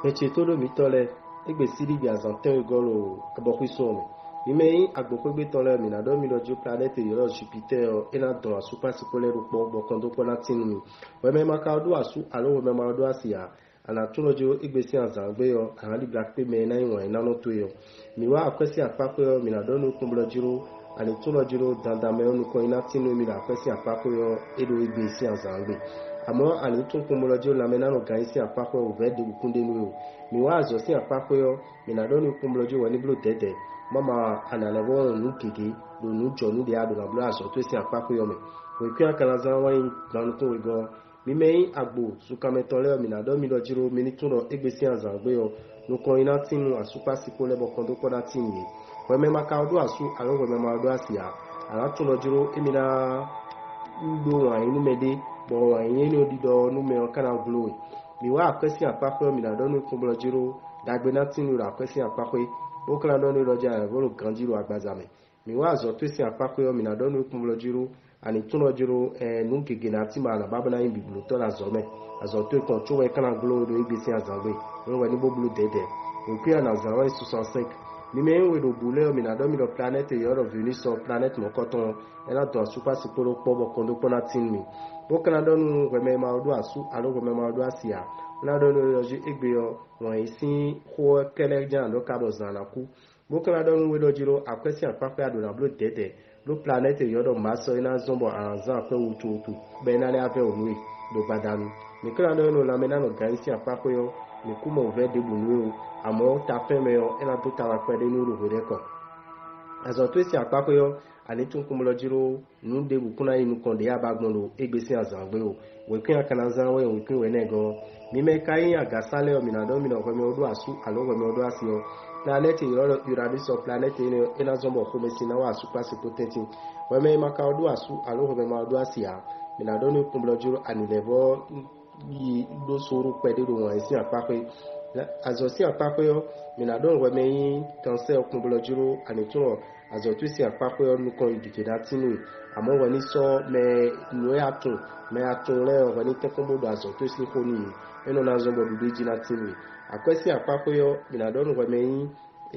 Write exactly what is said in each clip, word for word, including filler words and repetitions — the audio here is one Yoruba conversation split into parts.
Meche todo mitole egbe siri bi azanten golo abokwisome. Mime agbokwe gbe tole mi na do mi lojo planet yo Jupiter ina do asupa sipole rupo bokondo pona tinmi. We me maka do asu alo we me ma do asia. Ana tulojo egbe si azangbe yo ali black pe me na iwon ina no to yo. Mi wa akwesi apapo yo mi na do no kumbulojiro ani tulojiro dandame onu ko ina tinu mi na akwesi apapo yo edo egbe si azangbe. Àmọ́ àní tún kún mo lọ́jọ́ lamẹ́nà ọ̀gá yìí sí àpapọ̀ òvẹ́ de kúndé ní o mi wá àzọ sí àpapọ̀ yọ mìnàdọ́ ní kún mo lọ́jọ́ wọ níbùlò tẹ́tẹ́ mọ́mọ́ ànàlẹ́wọ́ òun kéke lòun jọ nídìí àdùnnà bùlọ́ àzọ tó sí àpapọ̀ yọ mi wò kí àkàlàzà wọ́n yín gbanukún wí gan mímẹ́yìn àgbò sùkàmẹ́tọ́lẹ́ mìnàdọ́ mi lọ́jọ́ mi ní túnrọ̀ égbé sí àzàgbé yọ nukọ̀ iná tínú àsùpàsípò lẹ́bọ̀ kan tó kọ́dá tì mí wẹ́mẹ́ maka ọdún àsù àlọ́ wẹ́mẹ́ ma ọdún àsìá àlátúnlọ́jọ́ èmìnà ńlò àyín númẹ́dẹ́ bo yin ni odido nu me kana glow mi wa akwesi apapo mi na do nu kunbolo jiro dagbe na tinu ra akwesi apapo o kana do nu roja e bolo ganjiro agbazame mi wa zo twesi apapo mi na do nu kunbolo jiro ani tuno jiro e nu gege na ti ma na baba na yin bibulu to la zo me azo to kon cho we kana glow do igbesi azangbe won we ni bobulu dede o pia na zero soixante-cinq mi me we do bule mi na do mi do planet e yoro venus so planet mo koton e la do super siporo pobo kondo pona tin mi bokana donu weme ma odu asu alo weme ma odu asia na donu loji egbeyo won isin ho kele jan lo kabo zanaku bokana donu we dojiro akwesi apape adona blo dede lo planet e yodo maso ina zombo anza pe utu utu be na le ave onui do badanu mi kana donu la mena no gaisi apape yo mi kuma ove de bunu amo ta feme yo ina to ta la pede ni ru ko azo to si apape yo ani tun kumulojiro nu de bukuna inu konde ya bagbonlo egbesi azangbe o we kin akanaza we we kin we nego mi me kai agasale o minado mi no ko mi odu asu alo we mi odu asio planet yoro uranus o planet ina ina zombo ko mesina wa asu pasi potenti we me maka odu asu alo we mi odu asia minado ni kumulojiro ani levo yi do soru pede do won isi apape azo si apape yo minado we me cancer kumulojiro ani tun azotu si apapo yo nuko idikeda tinu àmọ́ woni so me nu atun me atun le woni tekombo do azotu si ko ni eno na zombo du jina tinu akwesi apapo yo minado nu we me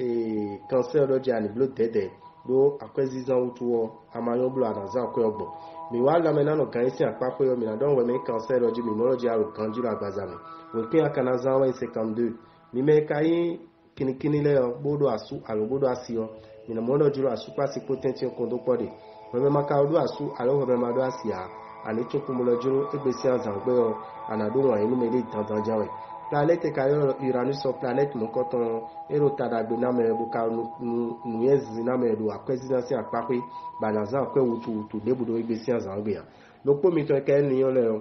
e cancer do jani blood dede do akwesi zan utuo amayo blo anaza ko ogbo mi wa la mena no kan si apapo yo minado we me cancer do mi no ji aro kanjiro agbazame we kin akana zan wa cinquante-deux mi me kai kinikini le bodo asu alo bodo asio mina mono juro asupa si potential kondo pode weme maka odu asu alo weme mado asia ani chukumulo juro egbesi azangbe o anadu wa inu mele tantan jawe planet kayo uranus o planet mokoton ero tadagbe na me buka nu yezi na me do akwesidansi apape balaza akwe wutu wutu debudo egbesi azangbe ya lopo mi to ke niyan le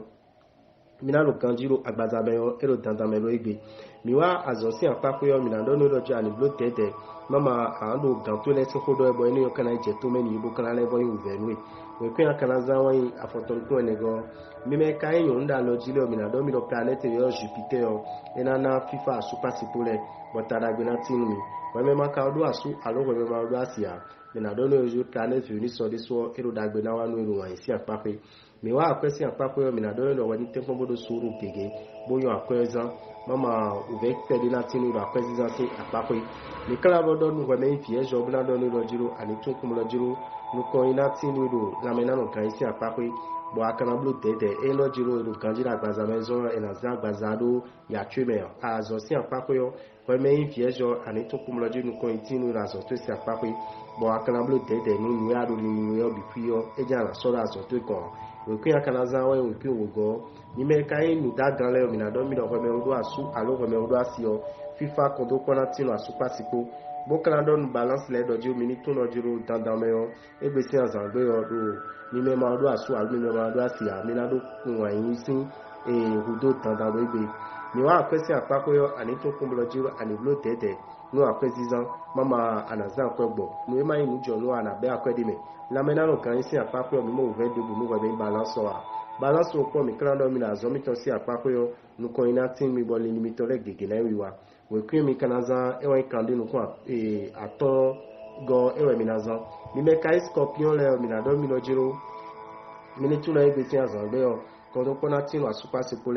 mina lo kanjiro agbazabe yo ero tantan melo egbe miwa azosi apape yo mina do no rojo ani blo tete mama ando ganto le se kodo ebo eni okana je to meni ibo kana le bo yu venwe we kwa kana za wan afoton ko nego mi me kai yo nda lo jile o mi na do mi do planet yo Jupiter yo ena na FIFA super sipole botara gbe na tinu mi we me maka odo asu alo we me ma odo asia mi na do no yo planet Venus so de so ero dagbe na wanu ero wan isi apape mi wa akwesi apape yo mi na do no wani tempo bodo suru gege boyo akweza mama uve pedi na tinu ra akwesi za se apape mi kala bodo nu we me fie jo bla do no lojiro ani tun kum lojiro nu ko ina tinu ro la mena no kan isi apape bo akana blu tete e lojiro ro kanjira agbaza mezo e na za agbazado ya tweme azo si apape yo we me fie jo ani tun kum lojiro nu ko itinu ra zo to si apape bo akana blu tete nu nu ya ro ni nu yo bi fio e ja la so ra zo to ko we kun akana za we we kun wogo ni me kai nu da gan le mi na do mi do we me odo asu alo we me odo asio FIFA kondo kona tinu asupa sipo bokana don balance le dojo mi ni tun lojiro dandan me yo egbesi azangbe yo do ni me ma odo asu alo mi me ma odo asia mi na do kun wa yin sin e hudo dandan lo egbe mi wa akwesi apapo yo ani tun kun lojiro ani blo tete no akwesi zan mama anazan kwegbo no e ma yin jo no ana be akwedime la mena no kan sin apapo yo mi mo ve de bu no we be balance wa balance o po mi krando mi na zo mi to si apapo yo no ko ina tin mi bo le ni mi to le gege na wiwa we kwi mi kanaza ewe kande no ko e aton go ewe mi nazan mi me kai scorpion le mi na do mi lojiro mi ni tun na egbesi azan gbe yo ko do pona tin wa super sipole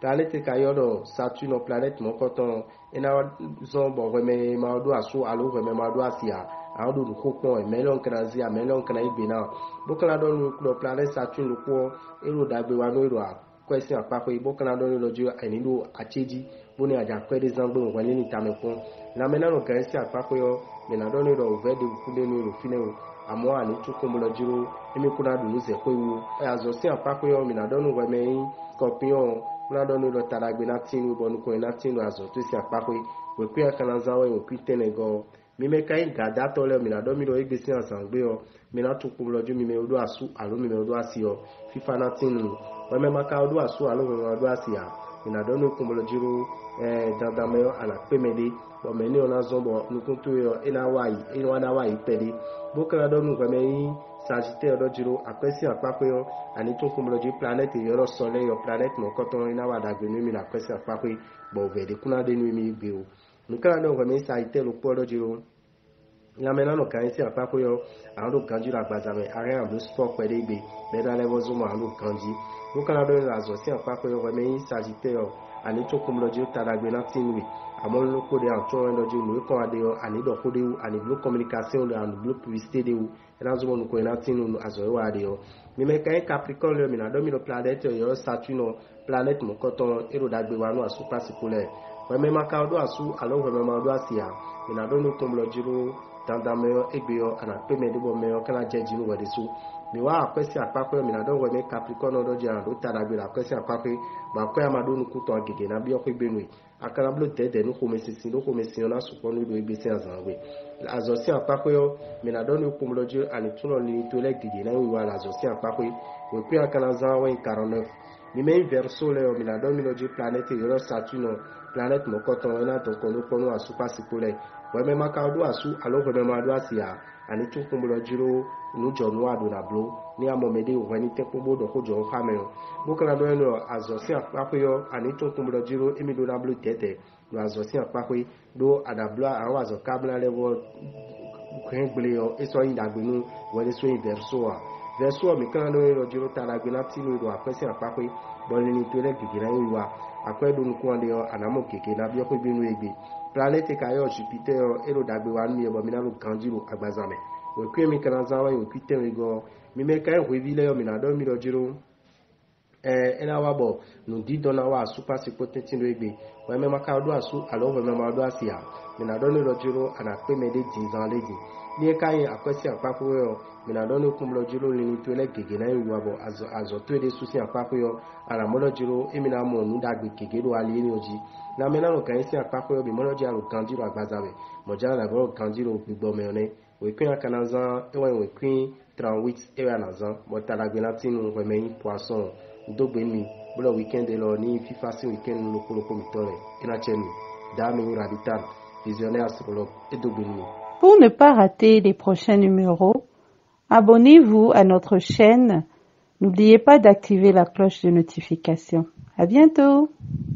planète kayodo Saturne planète mon coton ena zon bon vraiment ma do aso alo vraiment ma do asia ando du kokon e melon krazi a melon kra ibena bokala do no planète Saturne ko ero dagbe wa no ero a question apako bokala do no jo enido acheji boni aja kwe des angbo wani ni tamekon na mena no question apako yo mena do no ro vede kunde no ro fine o amo ani tukumbulo jiro emi kuna du nuze ko iwu azo si apako yo mena do no weme scorpion kuna do no ro taragbe na tinu bonu ko na tinu azo to si apako we kwi akana zawe we kwi tenego mi me kai gada to le mi na do mi ro igbesi ansangbe o mi na tukumbulo ju mi me odo asu alo mi me odo asi o fifa na tinu we me maka odo asu alo mi me odo asi a mi na do no kumbulo jiro eh dandame ala pemede bo me ni ona zombo nukuntu yo ina wai ina wana wai pede bo kana do nu me yi Sagittaire do jiro akwesi apako yo ani to kumbulo ji planète yo soleil yo planète mo koton ina wa dagbe mi na akwesi apako bo vede kuna de nu mi gbe o nukana do me Sagittaire lo po do jiro la mena no kan si apako yo ando kanji la gbazame are am sport pede gbe be da le bozo mo ando kanji nukana do la zo si apako yo me Sagittaire ani to kumbulo ji taragbe na tinwi amon lo ko de anto ndo ji no ko ade yo ani do ko de u ani blue communication de and blue publicité de u ena zo mo ko na tinu azo wa ade yo mi me kan Capricorne le mi na do mi lo planète yo Saturne planète mo koton ero dagbe wa no asu pasipole we me maka do asu alo we me ma do asia mi na do no kumbulo jiro dandame yo egbe yo ana pe me de bo me yo kana jeji no we de so mi wa akwesi apako mi na do we me Capricorne do jira do taragbe la akwesi apako ma ko amado nu kuto agege na bi o ko igbenu akara blo dede nu ko mesisi no ko mesisi na supo nu do igbesi azanwe azosi apako yo mi na do nu kumlojo ani tuno ni to le gege na wi wa azosi apako we pe akana zanwe quarante-neuf mi me verso le mi na do mi lojo planète yo Saturne planète mo koton na to ko no ko no asupa sipole we me maka do asu alo we me ma do asia ani tu kumlojo nu jonu ado na blo ni amomede wani tempo bodo ko jo famelo bokala do no azosi apako yo ani to kumlo jiro emido na blo tete no azosi apako do adabla awon azo kabla level kwengle yo eso yin dagbenu wele so yin verso a verso mi kan do no jiro taragbe na tinu do apesi apako bo ni to le gigira yiwa akwedo nku ande yo anamo keke na bi ko binu egbe planète kayo Jupiter yo ero dagbe wa nu ye bo mi na lo kanjiro agbazame we kwe mi kana zawa yo kwite mi go mi me kai hwe vile yo mi na do mi do jiro eh ena wa bo no di do na wa super sipotentin do egbe we me maka do asu alo we me ma do asia mi na do ni do jiro ana pe me de dix leji ni kai akwesi apako yo mi na do ni kumlo jiro ni to le gege na yo bo azo azo to de susi apako yo ara mo do jiro emi na mo nu dagbe gege do ali ni oji na me na lo kai si apako yo bi mo do jiro kanjiro agbazawe mo jara na go kanjiro gbigbo me one we queen akanaza e we queen trente-huit e wa nazan mo taragbe na tinu we me poisson dogbe mi bolo weekend lo ni fifa si weekend lo ko ko mi tore ina chenu da mi radical visionnaire astrologue et dogbe mi. Pour ne pas rater les prochains numéros, abonnez-vous à notre chaîne. N'oubliez pas d'activer la cloche de notification. À bientôt.